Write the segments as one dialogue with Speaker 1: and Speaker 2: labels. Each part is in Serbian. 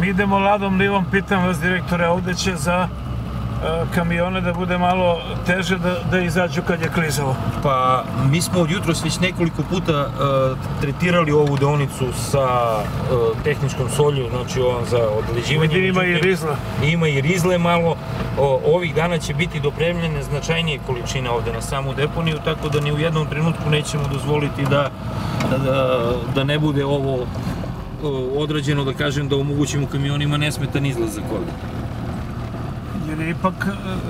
Speaker 1: Mi idemo Ladom Nivom, pitam vas direktore, ovde će za kamione da bude malo teže da izađu kad je klizavo.
Speaker 2: Pa mi smo od jutros već nekoliko puta tretirali ovu deonicu sa tehničkom solju, znači za odleđivanje.
Speaker 1: Ima i rizle.
Speaker 2: Ima i rizle malo. Ovih dana će biti dopremljene značajnije količine ovde na samu deponiju, tako da ni u jednom trenutku nećemo dozvoliti da ne bude ovo odrađeno, da kažem, da omogućimo kamionima nesmetan izlazak ovde.
Speaker 1: Jer je ipak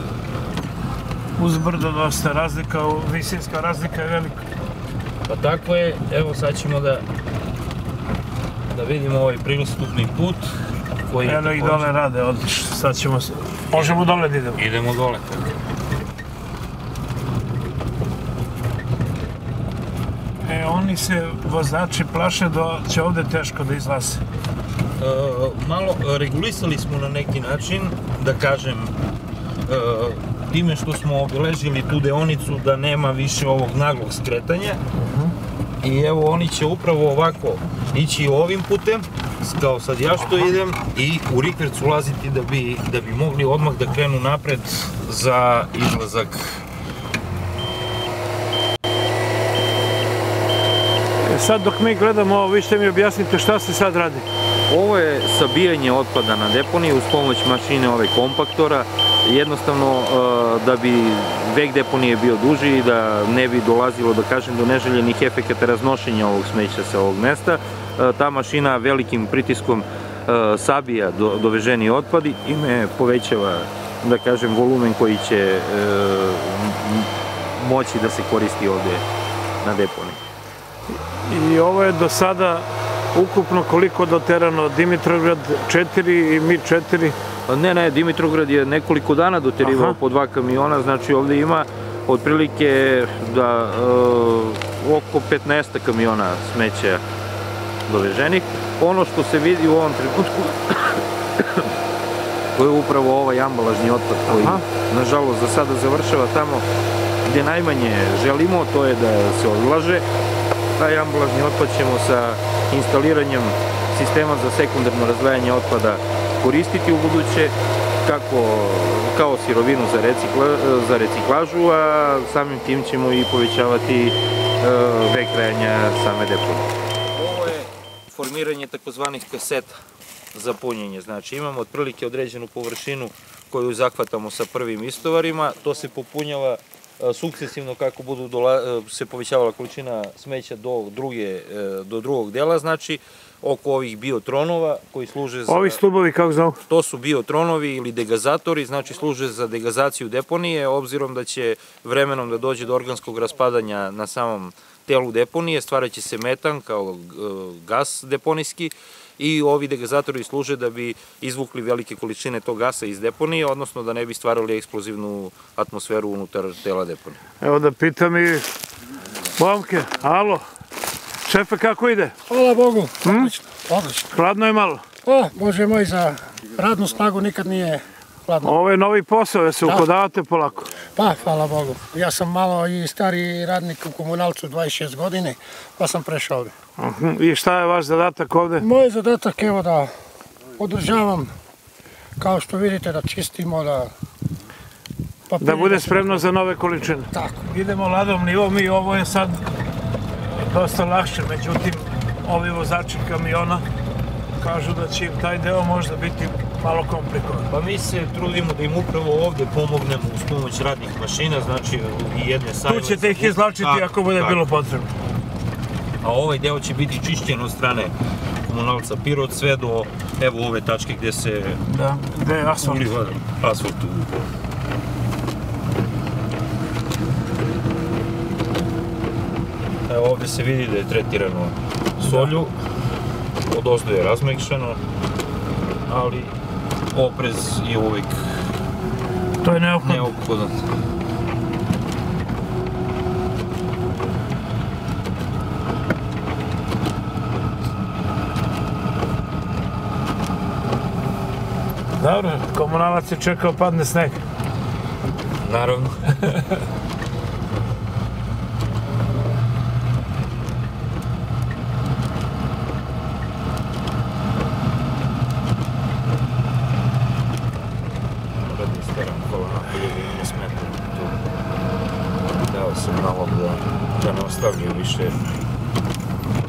Speaker 1: uzbrdo dosta razlika, visinska razlika je velika.
Speaker 2: Pa tako je, evo sad ćemo da vidimo ovaj prilastupni put.
Speaker 1: Eno ih dole rade, odlično, sad ćemo, možemo dole da idemo.
Speaker 2: Idemo dole.
Speaker 1: Oni se vozači plaše da će ovde teško da izlaze.
Speaker 2: Malo regulisali smo na neki način, da kažem, time što smo obeležili tu deonicu da nema više ovog naglog skretanja. I evo oni će upravo ovako ići ovim putem, kao sad ja što idem, i u rikverc ulaziti da bi mogli odmah da krenu napred za izlazak.
Speaker 1: Sad dok mi gledamo ovo, vi ćete mi objasniti šta se sad radi.
Speaker 3: Ovo je sabijanje otpada na deponiji uz pomoć mašine ove kompaktora, jednostavno da bi vek deponije bio duži i da ne bi dolazilo, da kažem, do neželjenih efekata raznošenja ovog smeća sa ovog mesta. Ta mašina velikim pritiskom sabija doveženi otpad i time povećava, da kažem, volumen koji će moći da se koristi ovde na deponiji.
Speaker 1: I ovo je do sada ukupno koliko doterano? Dimitrograd 4 i mi 4?
Speaker 3: Ne, Dimitrograd je nekoliko dana doterivao po 2 kamiona, znači ovde ima otprilike oko 15 kamiona smeća doveženih. Ono što se vidi u ovom trenutku to je upravo ovaj ambalažni otpad koji nažalost za sada završava tamo gde najmanje želimo, to je da se odlaže. Taj ambalažni otpad ćemo sa instaliranjem sistema za sekundarno razdvajanje otpada koristiti u buduće kao sirovinu za reciklažu, a samim tim ćemo i povećavati vek trajanja same deponije.
Speaker 2: Ovo je formiranje takozvanih kaseta za punjenje, znači imamo otprilike određenu površinu koju zahvatamo sa prvim istovarima, to se popunjava sukcesivno kako se povećavala količina smeća do drugog dela, znači oko ovih biotronova koji služe za...
Speaker 1: Ovi stubovi kako zovu?
Speaker 2: To su biotronovi ili degazatori, znači služe za degazaciju deponije, obzirom da će vremenom da dođe do organskog raspadanja na samom telu deponije, stvarat će se metan kao gas deponijski i ovi degazatori služe da bi izvukli velike količine tog gasa iz deponije, odnosno da ne bi stvarali eksplozivnu atmosferu unutar tela deponije.
Speaker 1: Evo da pitam i momke, alo, šefe kako ide?
Speaker 4: Hvala Bogu, odlično.
Speaker 1: Hladno je malo?
Speaker 4: Bože moj, za radnu snagu nikad nije hladno.
Speaker 1: Ovo je novi posao, da se uhodavate polako?
Speaker 4: Pa, hvala Bogu. Ja sam malo i stari radnik u komunalcu, 26 godine, pa sam prešao ovde.
Speaker 1: I šta je vaš zadatak ovde?
Speaker 4: Moj zadatak je da održavam, kao što vidite, da čistimo,
Speaker 1: da bude spremno za nove količine.
Speaker 4: Tako.
Speaker 1: Idemo Ladom Nivom i ovo je sad dosta lakše, međutim, ovi vozači kamiona kažu da će im taj deo možda biti malo komplikovan.
Speaker 2: Pa mi se trudimo da im upravo ovde pomognemo uz pomoć radnih mašina, znači i jedne sajle.
Speaker 1: Tu ćete ih izlačiti ako bude bilo potrebno.
Speaker 2: A ovaj deo će biti čišćen od strane komunalca Pirot sve do evo ove tačke gde se...
Speaker 1: Da, gde je asfalt.
Speaker 2: Asfalt. Evo ovde se vidi da je tretirano solju, odozdo je razmekšano, ali oprez je uvijek neophodan.
Speaker 1: Dobro, komunalac je čekao padne sneg.
Speaker 2: Naravno. ljubiteljevi im ne smeta to. Dao sam nalog da ne ostavljaju više